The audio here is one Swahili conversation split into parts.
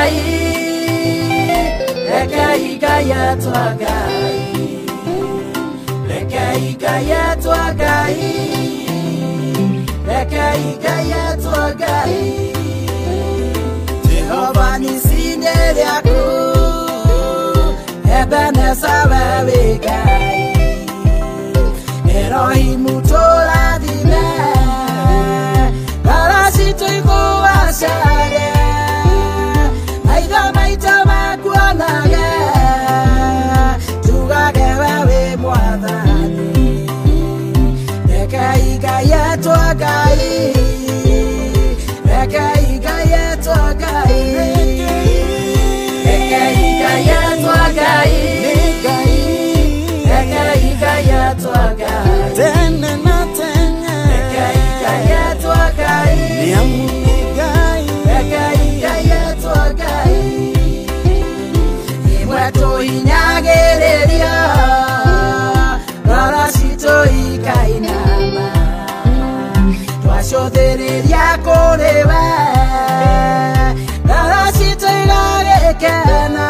gai, lekai gaya tua gai, lekai gaya tua gai, lekai gaya tua gai. Jehovah nisine aku, Ebenezer wewe gai, Erohimu tola dime, parasito ikuwasare, maita makuanaga, tugage wewe mwadhani, lekai gaya tua gai, lekai gaya tua gai, lekai gaya tua gai, lekai gaya tua gai, tena na tena, lekai gaya tua gai, niamuni gai, lekai gaya tua gai, imweto inyagereria, parasito ikainama, twashothereria kurewe, parasito igarekena,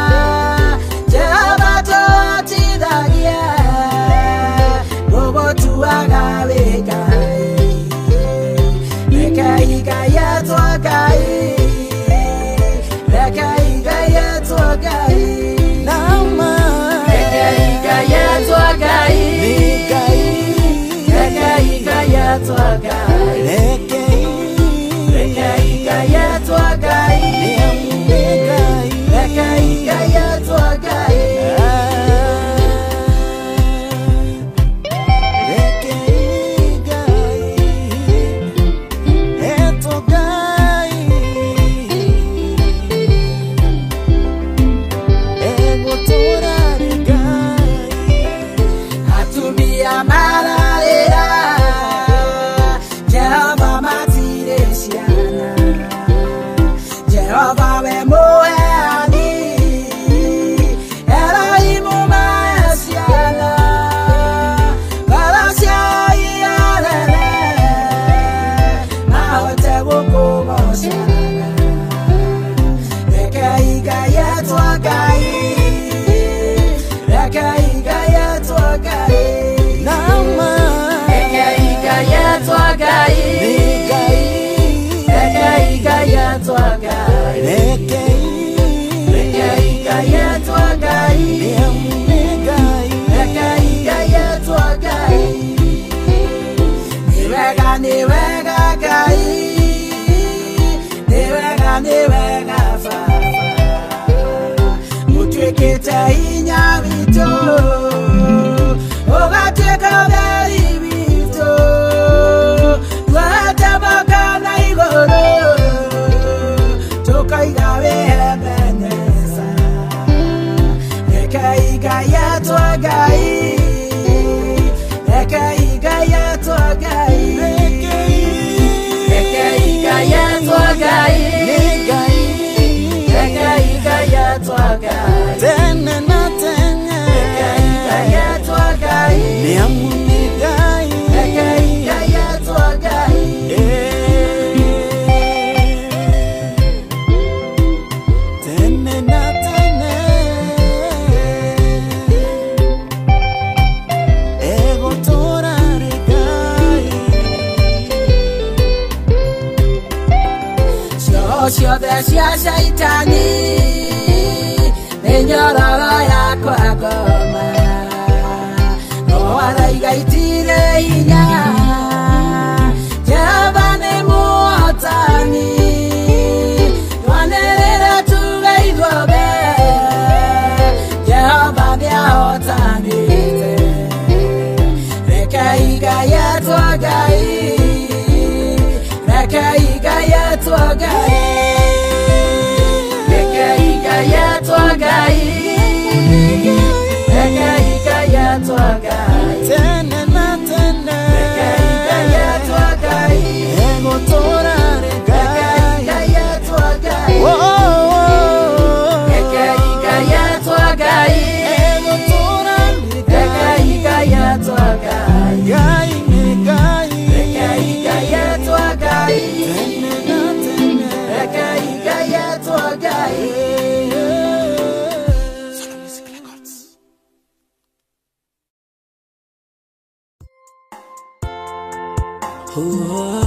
Jehova twatithagia, robotuaga wegai, lekai gaya tua gai, lekai gaya tua gai, nama, lekai gaya tua gai, gai, lekai gaya tua gai, lekai gaya tua gai, niamuni gai, lekai gaya tua gai. Atumia mararera, Jehova matiresiana, Jehova we moeani, Erohimu maesiana, Balasia iarele, Mahote wukumosiana, lekai gaya tua gai, lekai gaya tua gai, nama, lekai gaya tua gai, gai, lekai gaya tua gai, lekai gaya tua gai, niamuni gai, lekai gaya tua gai, niwega gai, niwega fafa, mutwekete inya vito, ogateka veri vito, twatamaka na igoro, tukaigawe Ebeneza, lekai gaya tua gai, lekai gaya tua gai, lekai gaya tua gai, lekai gaya tua gai, tena na tena, lekai gaya tua gai, niamuni gai, lekai gaya tua gai. tena na tena, ego torare gai, Sio desia shaitani, nenyororo yako agoma, no araigaitire inya, Jehova ni muotani, twanerera tuge ithuothe, Jehova ni ahotanite, lekai gaya tua gai, lekai gaya tua gai, lekai gaya tua gai, lekai gaya tua gai, tena na tena, lekai gaya tua gai, ego torare lekai gai, gaya tua gai, lekai gaya tua gai, ego torare lekai gaya tua gai, gai, gai, lekai gaya tua gai, tena na tena, lekai gaya tua gai. Oh